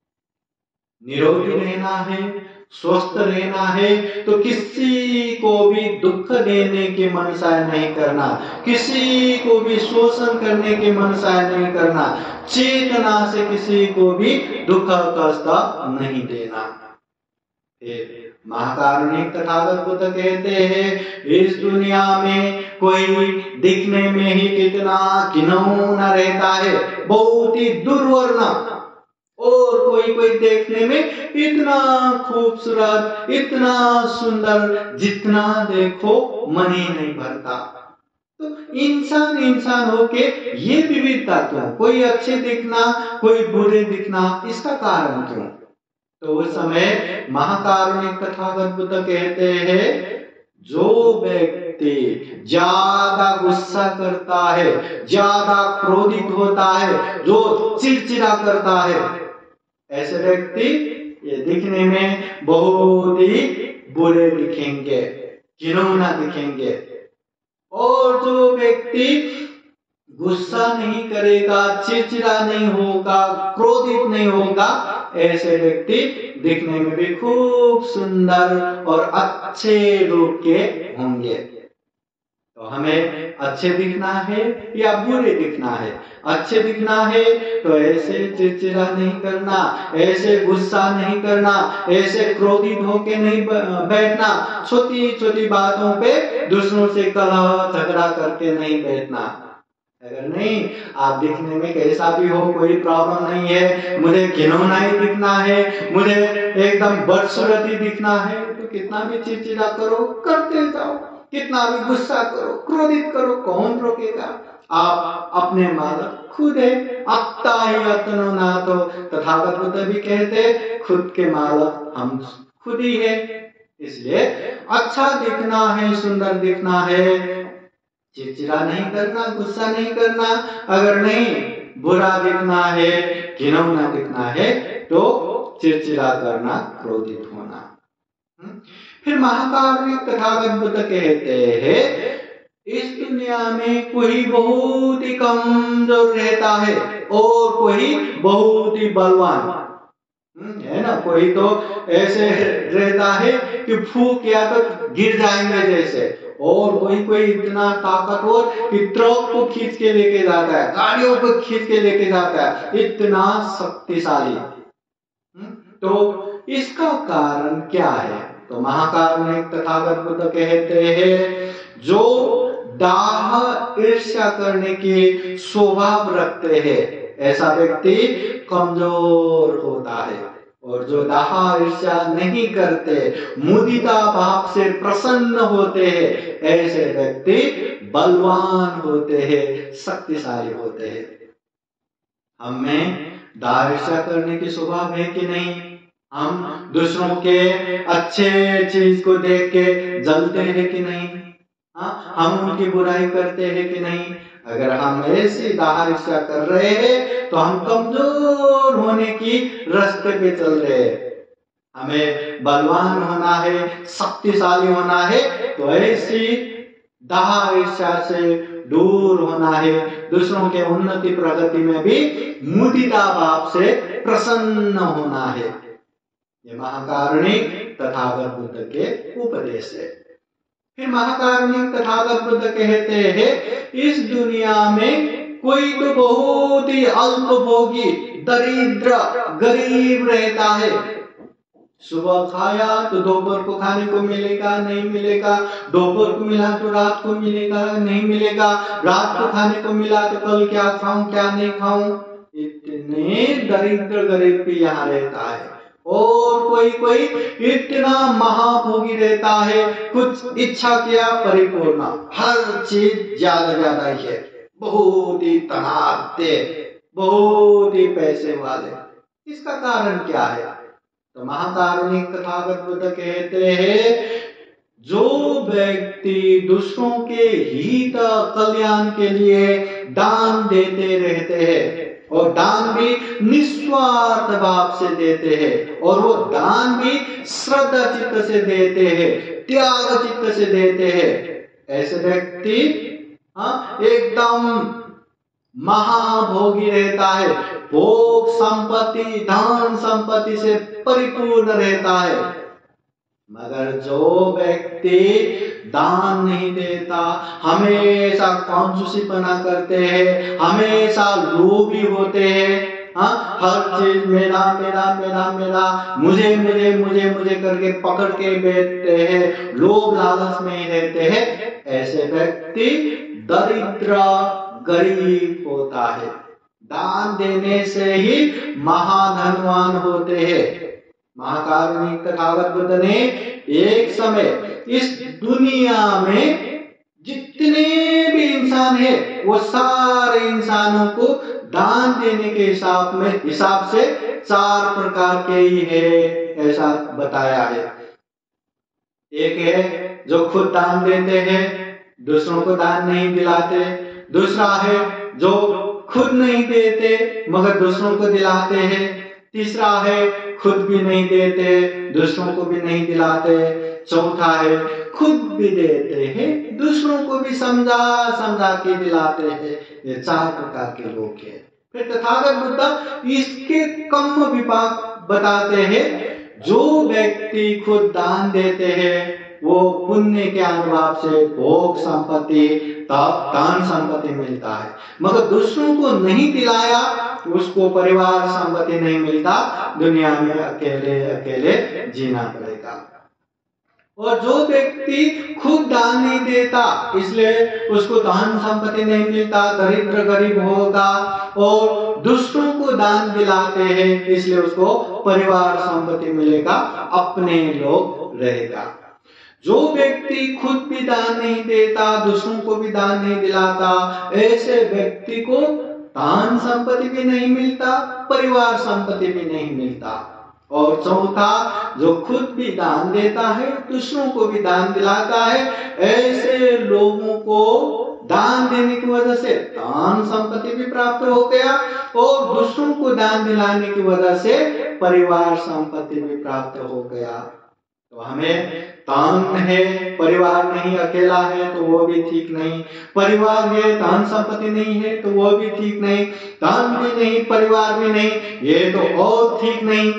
निरोगी रहना है, स्वस्थ रहना है, तो किसी को भी दुख देने की मनसाय नहीं करना, किसी को भी शोषण करने की मनसाय नहीं करना, चेतना से किसी को भी दुख कष्ट नहीं देना। महाकारुणिक तथागत बुद्ध कहते हैं, इस दुनिया में कोई दिखने में ही कितना घिनौना रहता है, बहुत ही दुर्वर्ण, और कोई कोई देखने में इतना खूबसूरत, इतना सुंदर, जितना देखो मन ही नहीं भरता। तो इंसान इंसान होके ये विविधता क्यों? कोई अच्छे दिखना, कोई बुरे दिखना, इसका कारण क्यों? तो उस समय महाकारुणिक तथागत बुद्ध कहते हैं, जो व्यक्ति ज्यादा गुस्सा करता है, ज्यादा क्रोधित होता है, जो चिड़चिड़ा करता है, ऐसे व्यक्ति ये दिखने में बहुत ही बुरे दिखेंगे, घिनौना दिखेंगे। और जो व्यक्ति गुस्सा नहीं करेगा, चिड़चिड़ा नहीं होगा, क्रोधित नहीं होगा, ऐसे व्यक्ति दिखने में भी खूब सुंदर और अच्छे रूप के होंगे। तो तो हमें अच्छे दिखना है या बुरे दिखना है? अच्छे दिखना है तो ऐसे चिड़चिड़ा नहीं करना, ऐसे गुस्सा नहीं करना, ऐसे क्रोधित होके नहीं बैठना, छोटी छोटी बातों पे दूसरों से कलह झगड़ा करके नहीं बैठना। अगर नहीं, आप दिखने में कैसा भी हो, कोई प्रॉब्लम नहीं है, मुझे घिनौना ही दिखना है, मुझे एकदम बदसूरती दिखना है, तो कितना भी चिड़चिड़ा करो, करते जाओ, कितना भी गुस्सा करो, क्रोधित करो, कौन रोकेगा? आप अपने मालिक खुद है। अत्ता ही अतनो नातो, तथागत बुद्ध भी कहते खुद के मालिक हम खुद ही है। इसलिए अच्छा दिखना है, सुंदर दिखना है, चिड़चिड़ा नहीं करना, गुस्सा नहीं करना। अगर नहीं, बुरा दिखना है, घिनौना दिखना है, तो चिड़चिड़ा करना, क्रोधित होना। फिर महाकारुणिक तथागत बुद्ध कहते हैं इस दुनिया में कोई बहुत ही कमजोर रहता है और कोई बहुत ही बलवान है ना। कोई तो ऐसे रहता है कि फूंक किया तो गिर जाएंगे जैसे, और कोई कोई इतना ताकतवर कि ट्रक को खींच के लेके जाता है, गाड़ियों को खींच के लेके जाता है, इतना शक्तिशाली। तो इसका कारण क्या है? तो महाकारुणिक तथागत बुद्ध कहते हैं जो दाह ईर्ष्या करने की स्वभाव रखते हैं ऐसा व्यक्ति कमजोर होता है, और जो दाह ईर्ष्या नहीं करते, मुदिता भाव से प्रसन्न होते हैं, ऐसे व्यक्ति बलवान होते हैं, शक्तिशाली होते हैं। हमें दाह ईर्ष्या करने की स्वभाव है कि नहीं? हम दूसरों के अच्छे चीज को देख के जलते हैं कि नहीं? हाँ, हम उनकी बुराई करते हैं कि नहीं? अगर हम ऐसी दाह ईर्ष्या कर रहे हैं तो हम कमजोर होने की रास्ते पे चल रहे हैं। हमें बलवान होना है, शक्तिशाली होना है, तो ऐसी दाह ईर्ष्या से दूर होना है। दूसरों के उन्नति प्रगति में भी मुदिता भाव से प्रसन्न होना है। ये महाकारुणिक तथागत बुद्ध के उपदेश है। फिर महाकारुणिक तथागत बुद्ध कहते हैं इस दुनिया में कोई तो बहुत ही अल्पभोगी, दरिद्र, गरीब रहता है। सुबह खाया तो दोपहर को खाने को मिलेगा, नहीं मिलेगा, दोपहर को मिला तो रात को मिलेगा, नहीं मिलेगा, रात को खाने को मिला तो कल क्या खाऊं, क्या नहीं खाऊं। इतने दरिद्र गरीब भी यहाँ रहता है। और कोई कोई इतना महाभोगी रहता है, कुछ इच्छा किया परिपूर्ण, हर चीज ज्यादा ज्यादा ही है, बहुत ही तनाते, बहुत ही पैसे वाले। इसका कारण क्या है? तो महाकारुणिक तथागत बुद्ध कहते हैं जो व्यक्ति दूसरों के हित कल्याण के लिए दान देते रहते हैं, और दान भी निस्वार्थ भाव से देते हैं, और वो दान भी श्रद्धा चित्त से देते हैं, त्याग चित्त से देते हैं, ऐसे व्यक्ति हाँ एकदम महाभोगी रहता है, भोग संपत्ति, धन संपत्ति से परिपूर्ण रहता है। मगर जो व्यक्ति दान नहीं देता, हमेशा कंजूसीपना करते हैं, हमेशा लोभी होते हैं, हाँ हर चीज मेरा मेरा मेरा मेरा, मुझे मुझे मुझे मुझे करके पकड़ के बैठते हैं, लोभ लालच में ही रहते हैं, ऐसे व्यक्ति दरिद्र गरीब होता है। दान देने से ही महाधनवान होते हैं। महाकारुणिक तथागत बुद्ध ने एक समय इस दुनिया में जितने भी इंसान है वो सारे इंसानों को दान देने के हिसाब में हिसाब से चार प्रकार के ही है, ऐसा बताया है। एक है जो खुद दान देते हैं, दूसरों को दान नहीं दिलाते। दूसरा है जो खुद नहीं देते मगर दूसरों को दिलाते हैं। तीसरा है खुद भी नहीं देते, दूसरों को भी नहीं दिलाते। चौथा है खुद भी देते हैं, दूसरों को भी समझा समझा के दिलाते हैं। ये चार प्रकार के लोग हैं। फिर तथागत बुद्ध इसके कम विभाग बताते हैं। जो व्यक्ति खुद दान देते हैं, वो पुण्य के अनुभव से भोग संपत्ति, धन संपत्ति मिलता है। मगर दूसरों को नहीं दिलाया उसको परिवार संपत्ति नहीं मिलता, दुनिया में अकेले अकेले जीना पड़ेगा। और जो व्यक्ति खुद दान नहीं देता इसलिए उसको धन संपत्ति नहीं मिलता, दरिद्र गरीब होगा। और दूसरों को दान दिलाते हैं इसलिए उसको परिवार संपत्ति मिलेगा, अपने लोग रहेगा। जो व्यक्ति खुद भी दान नहीं देता, दूसरों को भी दान नहीं दिलाता, ऐसे व्यक्ति को धन संपत्ति भी नहीं मिलता, परिवार संपत्ति भी नहीं मिलता। और चौथा, जो खुद भी दान देता है, दूसरों को भी दान दिलाता है, ऐसे लोगों को दान देने की वजह से धन संपत्ति भी प्राप्त हो गया और दूसरों को दान दिलाने की वजह से परिवार संपत्ति भी प्राप्त हो गया। तो हमें धन है, परिवार नहीं, अकेला है तो वो भी ठीक नहीं, परिवार है धन संपत्ति नहीं है तो वो भी ठीक नहीं, धन भी नहीं परिवार भी नहीं, ये तो और ठीक नहीं।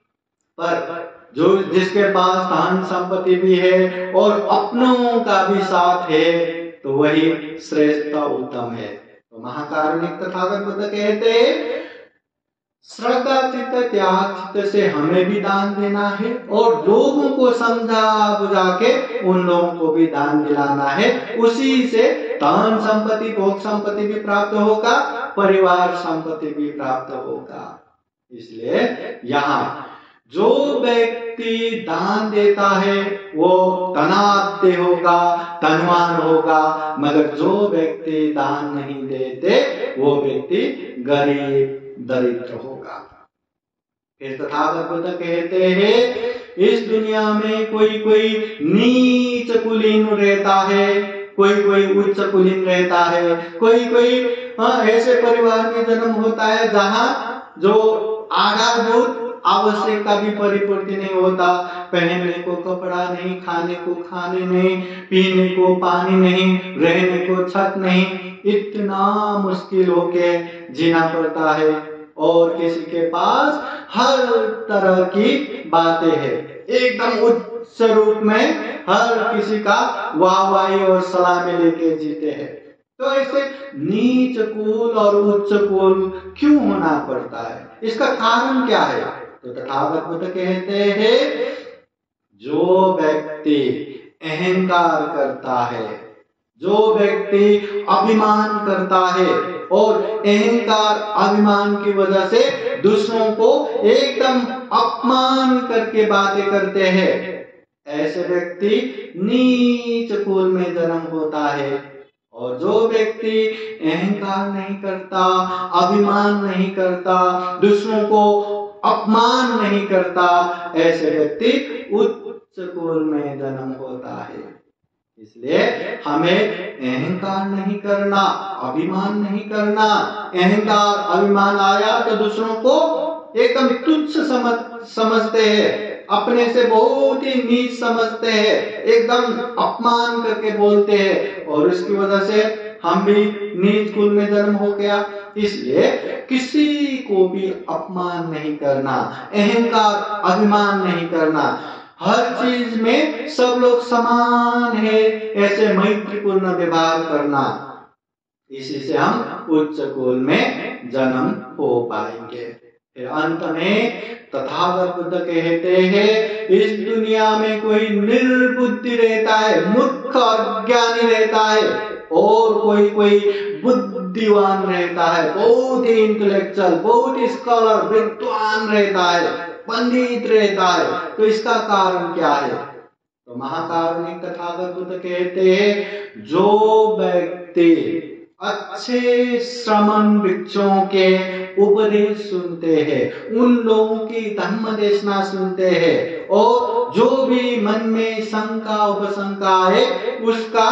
पर जो जिसके पास धन संपत्ति भी है और अपनों का भी साथ है तो वही श्रेष्ठ उत्तम है। तो महाकारुणिक तथागत बुद्ध कहते हैं, श्रद्धा चित्त त्याग चित्त से हमें भी दान देना है और लोगों को समझा बुझा के उन लोगों को भी दान दिलाना है। उसी से धन संपत्ति भोग संपत्ति भी प्राप्त होगा, परिवार संपत्ति भी प्राप्त होगा। इसलिए यहाँ जो व्यक्ति दान देता है वो धनाढ्य होगा, धनवान होगा, मगर जो व्यक्ति दान नहीं देते वो व्यक्ति गरीब दरिद्र होगा। फिर तथागत बुद्ध कहते हैं, इस दुनिया में कोई कोई नीच कुलीन रहता है, कोई कोई उच्च कुलीन रहता है, कोई कोई हाँ, ऐसे परिवार में जन्म होता है जहाँ जो आधारभूत आवश्यकता भी परिपूर्ति नहीं होता, पहनने को कपड़ा नहीं, खाने को खाने नहीं, पीने को पानी नहीं, रहने को छत नहीं, इतना मुश्किल होके जीना पड़ता है। और किसी के पास हर तरह की बातें हैं, एकदम उच्च रूप में हर किसी का वाहवाही और सलामी लेके जीते हैं। तो ऐसे नीच कुल और उच्च कुल क्यों होना पड़ता है, इसका कारण क्या है? तो तथागत बुद्ध कहते हैं, जो व्यक्ति अहंकार करता है, जो व्यक्ति अभिमान करता है और अहंकार अभिमान की वजह से दूसरों को एकदम अपमान करके बातें करते हैं, ऐसे व्यक्ति नीच कुल में जन्म होता है। और जो व्यक्ति अहंकार नहीं करता, अभिमान नहीं करता, दूसरों को अपमान नहीं करता, ऐसे व्यक्ति उच्च कुल में जन्म होता है। इसलिए हमें अहंकार नहीं करना, अभिमान नहीं करना। अहंकार अभिमान आया तो दूसरों को एकदम तुच्छ समझ समझते हैं, अपने से बहुत ही नीच समझते हैं, एकदम अपमान करके बोलते हैं और उसकी वजह से हम भी नीच कुल में जन्म हो गया। इसलिए किसी को भी अपमान नहीं करना, अहंकार अभिमान नहीं करना, हर चीज में सब लोग समान है, ऐसे मैत्रीपूर्ण व्यवहार करना। इसी से हम उच्च कुल में जन्म हो पाएंगे। फिर अंत में तथागत बुद्ध कहते हैं, इस दुनिया में कोई निर्बुद्धि रहता है, मूर्ख अज्ञानी रहता है, और कोई कोई बुद्धिवान रहता है, बहुत ही इंटेलेक्चुअल, बहुत ही स्कॉलर, विद्वान रहता है, पंडित रहता है। तो इसका कारण क्या है? तो महाकारुणिक तथागत बुद्ध कहते हैं, जो व्यक्ति अच्छे श्रमण वृक्षों के उपदेश सुनते हैं, उन लोगों की धम्म देशना सुनते हैं, और जो भी मन में शंका उपशंका है उसका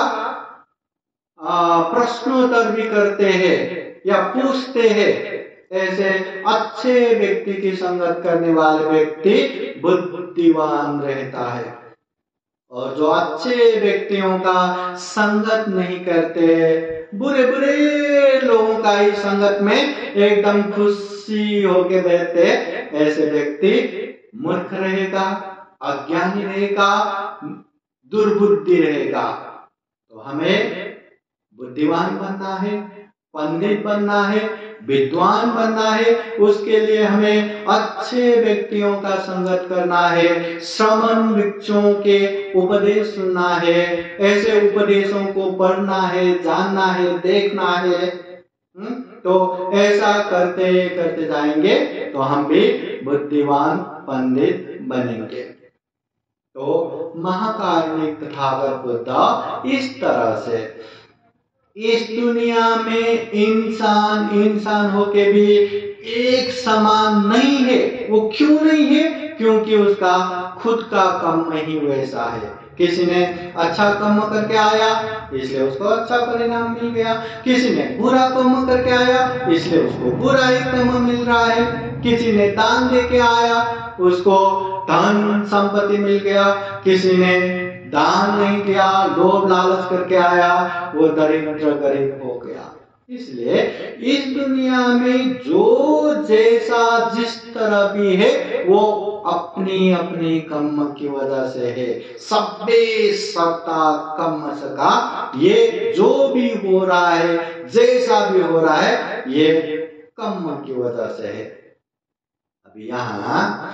प्रश्नोत्तर भी करते हैं या पूछते हैं, ऐसे अच्छे व्यक्ति की संगत करने वाले व्यक्ति बुद्धिवान रहता है। और जो अच्छे व्यक्तियों का संगत नहीं करते, बुरे बुरे लोगों का ही संगत में एकदम खुशी होके बैठते, ऐसे व्यक्ति मूर्ख रहेगा, अज्ञानी रहेगा, दुर्बुद्धि रहेगा। तो हमें बुद्धिमान बनना है, पंडित बनना है, विद्वान बनना है। उसके लिए हमें अच्छे व्यक्तियों का संगत करना है, श्रमण वृक्षों के उपदेश सुनना है, ऐसे उपदेशों को पढ़ना है, जानना है, देखना है। तो ऐसा करते करते जाएंगे तो हम भी बुद्धिमान पंडित बनेंगे। तो महाकारुणिक तथागत बुद्ध इस तरह से इस दुनिया में इंसान इंसान होके भी एक समान नहीं है। वो क्यों नहीं है? क्योंकि उसका खुद का कर्म ही वैसा है। किसी ने अच्छा कर्म करके आया इसलिए उसको अच्छा परिणाम मिल गया, किसी ने बुरा कर्म करके आया इसलिए उसको बुरा ही कर्म मिल रहा है, किसी ने दान दे के आया उसको धन संपत्ति मिल गया, किसी ने दान नहीं किया लोभ लालच करके आया वो दरिद्र गरीब हो गया। इसलिए इस दुनिया में जो जैसा जिस तरह भी है वो अपनी अपनी कर्म की वजह से है। सब्बे सत्ता कर्म सका, ये जो भी हो रहा है जैसा भी हो रहा है ये कर्म की वजह से है। अभी यहाँ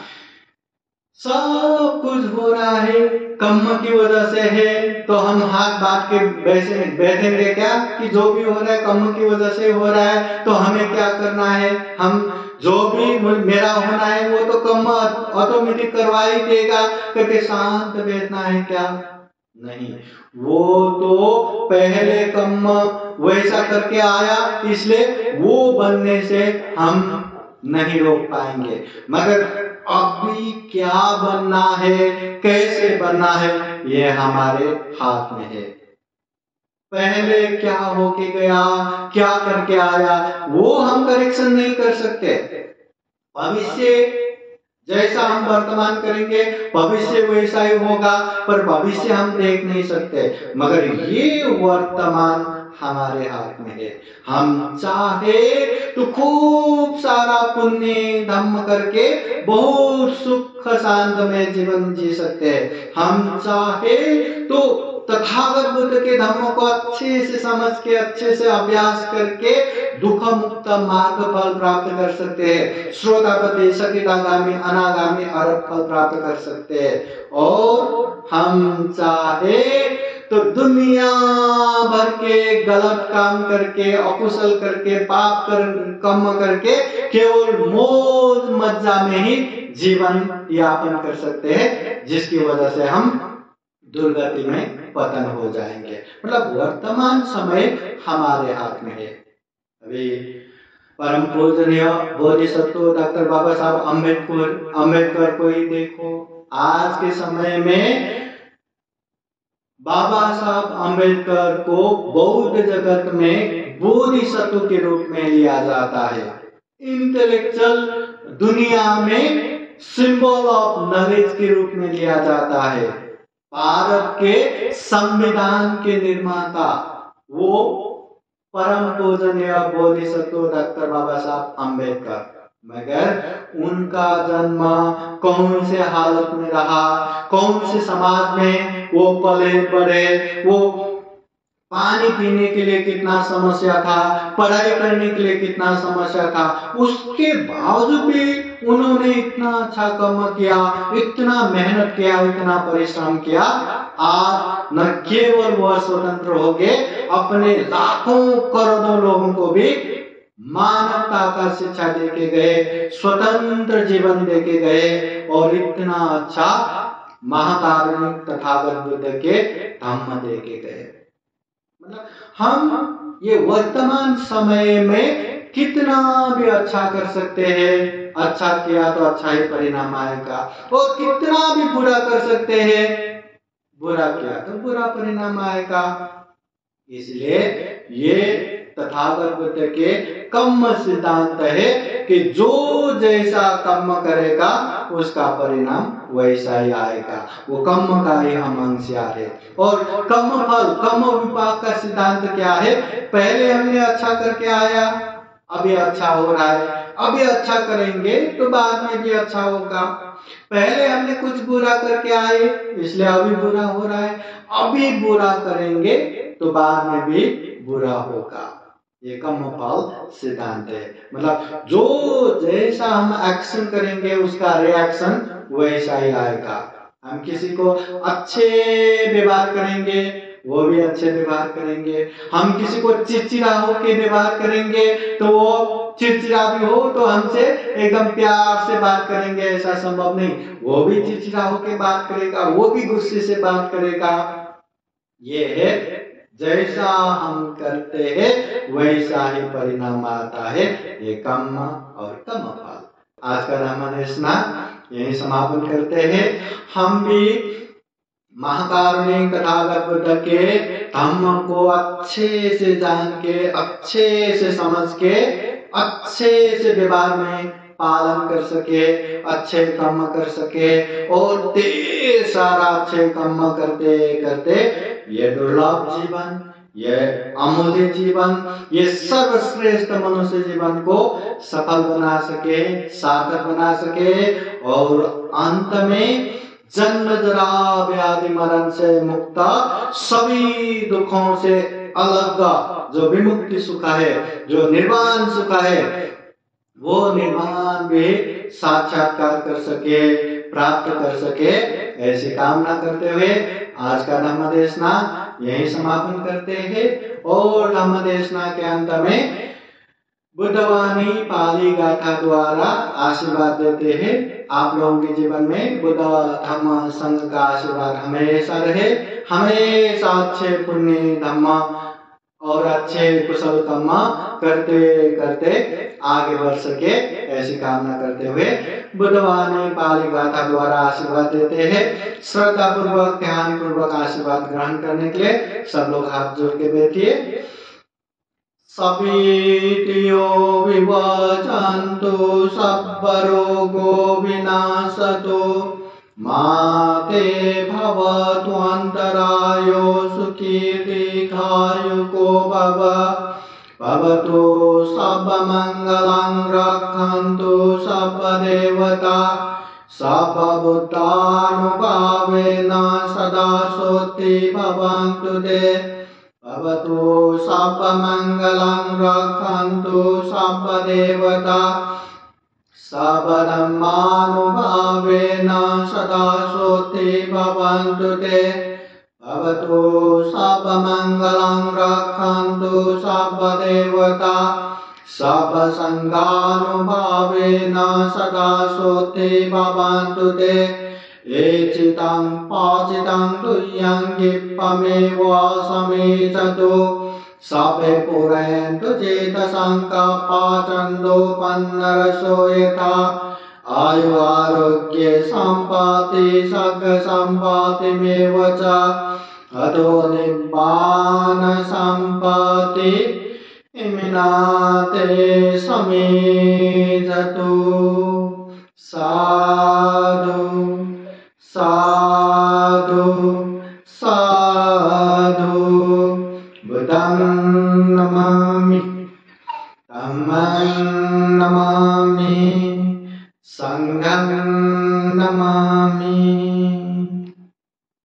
सब कुछ हो रहा है कर्म की वजह से है, तो हम हाथ बांध के बैठे बैठेंगे क्या कि जो भी हो रहा है कर्म की वजह से हो रहा है, तो हमें क्या करना है? हम जो भी मेरा होना है वो तो कर्म ऑटोमेटिक करवा ही देगा करके शांत बैठना है क्या? नहीं, वो तो पहले कर्म वैसा करके आया इसलिए वो बनने से हम नहीं रोक पाएंगे। मगर अभी क्या बनना है, कैसे बनना है, ये हमारे हाथ में है। पहले क्या होके गया, क्या करके आया, वो हम करेक्शन नहीं कर सकते। भविष्य जैसा हम वर्तमान करेंगे भविष्य वैसा ही होगा, पर भविष्य हम देख नहीं सकते। मगर ये वर्तमान हमारे हाथ में है। हम चाहे तो खूब सारा पुण्य धर्म करके बहुत सुख शांत में जीवन जी सकते हैं। हम चाहे तो तथागत बुद्ध के धर्म को अच्छे से समझ के अच्छे से अभ्यास करके दुख मुक्त मार्ग फल प्राप्त कर सकते हैं। श्रोतापति सकितागामी अनागामी अरहत फल प्राप्त कर सकते हैं। और हम चाहे तो दुनिया भर के गलत काम करके अकुशल करके पाप कर कर्म करके केवल मौज मज्जा में ही जीवन यापन कर सकते हैं, जिसकी वजह से हम दुर्गति में पतन हो जाएंगे। मतलब वर्तमान समय हमारे हाथ में है। अभी परम पूजनीय बोधिसत्व डॉक्टर बाबा साहब अम्बेडकर अम्बेडकर को ही देखो। आज के समय में बाबा साहब अम्बेडकर को बौद्ध जगत में बोधिसत्व के रूप में लिया जाता है। इंटेलेक्चुअल दुनिया में सिंबल ऑफ नॉलेज के रूप में लिया जाता है। भारत के संविधान के निर्माता वो परम पूजनीय बोधिसत्व डॉक्टर बाबा साहब अम्बेडकर। मगर उनका जन्म कौन से हालत में रहा, कौन से समाज में वो पले बढ़े, वो पानी पीने के लिए कितना समस्या था, पढ़ाई करने के लिए कितना समस्या था, उसके बावजूद भी उन्होंने इतना अच्छा कर्म किया, इतना मेहनत किया, इतना परिश्रम किया। आज न केवल वह स्वतंत्र हो गए, अपने लाखों करोड़ों लोगों को भी मानवता का शिक्षा देके गए, स्वतंत्र जीवन देके गए और इतना अच्छा महाकारुणिक तथागत बुद्ध के धम्म देके गए। मतलब हम ये वर्तमान समय में कितना भी अच्छा कर सकते हैं, अच्छा किया तो अच्छा ही परिणाम आएगा, और कितना भी बुरा कर सकते हैं, बुरा किया तो बुरा परिणाम आएगा। इसलिए ये तथागत बुद्ध के कर्म सिद्धांत है कि जो जैसा कर्म करेगा उसका परिणाम वैसा ही आएगा। वो कर्म का ही हम अंशयार है। और कर्म फल कर्म विपाक का सिद्धांत क्या है? पहले हमने अच्छा करके आया, अभी अच्छा हो रहा है, अभी अच्छा करेंगे तो बाद में भी अच्छा होगा। पहले हमने कुछ बुरा करके आए इसलिए अभी बुरा हो रहा है, अभी बुरा करेंगे तो बाद में भी बुरा होगा। ये कर्म फल सिद्धांत है। मतलब जो जैसा हम एक्शन करेंगे उसका रिएक्शन वैसा ही आएगा। हम किसी को अच्छे व्यवहार करेंगे वो भी अच्छे व्यवहार करेंगे, हम किसी को चिड़चिड़ा होके व्यवहार करेंगे तो वो चिड़चिड़ा भी हो तो हमसे एकदम प्यार से बात करेंगे, ऐसा संभव नहीं। वो भी चिड़चिड़ा होके बात करेगा, वो भी गुस्से से बात करेगा। ये है जैसा हम करते हैं वैसा ही परिणाम आता है। ये कर्म और कर्म फल। आज का हमारे स्नान यही समापन करते हैं। हम भी महाकारुणिक तथागत बुद्ध के धम्म को अच्छे से जान के, अच्छे से समझ के, अच्छे से व्यवहार में पालन कर सके, अच्छे कर्म कर सके और ढेर सारा अच्छे कर्म करते करते ये दुर्लभ जीवन, ये अमूल्य जीवन, ये सर्वश्रेष्ठ मनुष्य जीवन को सफल बना सके, सार्थक बना सके और अंत में जन्म जरा व्याधि मरण से मुक्त, सभी दुखों से अलग जो विमुक्ति सुख है, जो निर्वाण सुख है, वो निर्वाण भी साक्षात्कार कर सके, प्राप्त कर सके, ऐसी कामना करते हुए आज का धम्म देशना यही समापन करते हैं। और धम्म देशना के अंत में बुद्धवाणी पाली गाथा द्वारा आशीर्वाद देते हैं। आप लोगों के जीवन में बुद्ध धम्म संघ का आशीर्वाद हमेशा रहे, हमेशा अच्छे पुण्य धम्म और अच्छे कुशल कर्म करते करते आगे बढ़ सके, ऐसी कामना करते हुए बुद्धवाणी पाली गाथा द्वारा आशीर्वाद देते हैं। श्रद्धा पूर्वक ध्यान पूर्वक आशीर्वाद ग्रहण करने के लिए सब लोग हाथ जोड़ के बैठिए। सपीतियो विवचन्तु सब्बरोगो विनाशतो माते भवतु अन्तरायो सुखी दीर्घायुको भव भवतु सर्वमङ्गलं रक्षन्तु सर्वदेवता सर्वभूतानुभावेन सदा सोति भवन्तु ते भवतु सर्वमङ्गलं रक्षन्तु सर्वदेवता सर्वधर्मानुभावेन सदा सोति भवन्तु ते भवतु सर्वमङ्गलं रक्षन्तु सर्वदेवता सर्वसङ्गानुभावेन सदा सोति भवन्तु ते एचितं पाचितं तुय्यं गिप्पमेव समेचतु सभे पुरन्तु चेतसङ्कपाचन्दो पन्नरसो यथा आयु आरोग्ये सम्पत्ति सग सम्पत्तिमेव च अतो निब्बान सम्पत्ति इमिनाते समेजतु। साधु साधु साधु। बुद्धं नमामि, धम्मं नमामि, संघं नमामि।